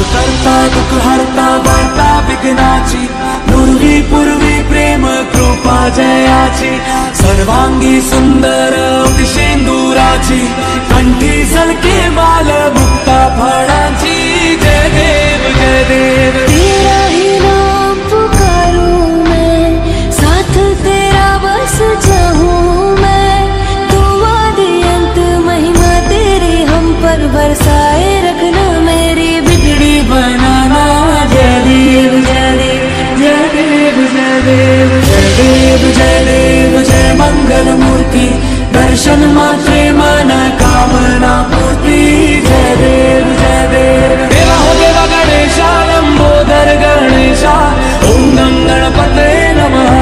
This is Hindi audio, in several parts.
करता दुःख हरता वार्ता विघ्नाची, नुरवी पूर्वी प्रेम कृपा जयाची, सर्वांगी सुंदर शेंदुराची, कंठी झलके माल मुक्ता फळाची। जय देव जय देव, तेरा ही नाम पुकारूं मैं, साथ तेरा बस चाहूं मैं, तू आदि अंत महिमा तेरी हम पर बरसाए रखना, मेरी बिगड़ी बनाना। जय देव जय देव जय देव जय देव जय देव जय देव जय मंगल मूर्ति, दर्शन मात्रे मन कामना पूर्ति। जय देव जय देव, देवा हो देवा गणेशा, लंबोदर गणेशा, ओम गं गणपते नमः।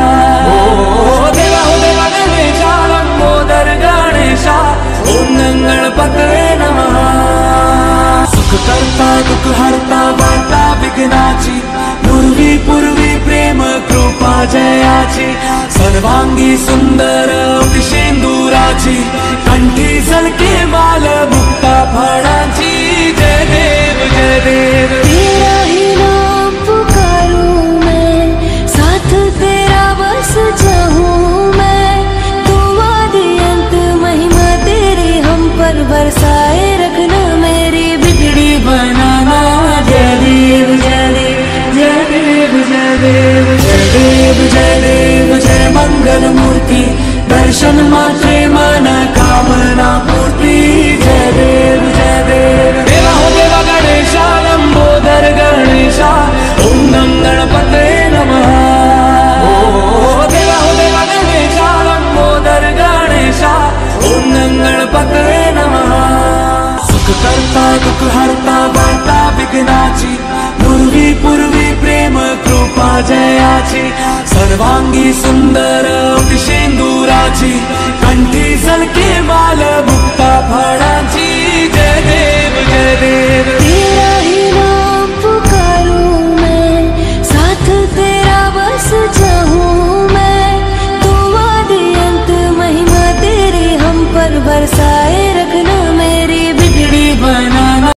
ओ देवा हो देवा गणेशा, लंबोदर गणेशा, ओम गं गणपते नमः। सुख करता दुःख हरता वार्ता विघ्नाची, नुरवी पूर्वी प्रेम कृपा जयाची, सर्वांगी सुंदर शेंदुराची, कंठी झलके माल मुक्ता फळाची। जय देव जय देव, तेरा ही नाम पुकारूं मैं, साथ तेरा बस चाहूं मैं, तू आदि अंत महिमा तेरी हम पर बरसाए रखना, मेरी बिगड़ी बनाना। जय देव जय देव जय देव जय देव जय देव जय देव जय मंगल मूर्ति, दर्शन मात्रे मन कामना पूर्ति। जय देव जय देव, देवा हो देवा गणेशा, लंबोदर गणेशा, ओम गं गणपते नमः। ओ देवा हो देवा गणेशा, लंबोदर गणेशा, ओम गं गणपते नमः। सुख करता दुःख हरता वार्ता विघ्नाची, नुरवी पूर्वी प्रेम कृपा जयाची, सर्वांगी सुंदर शेंदुराची, कंठी झलके माल मुक्ता फळाची।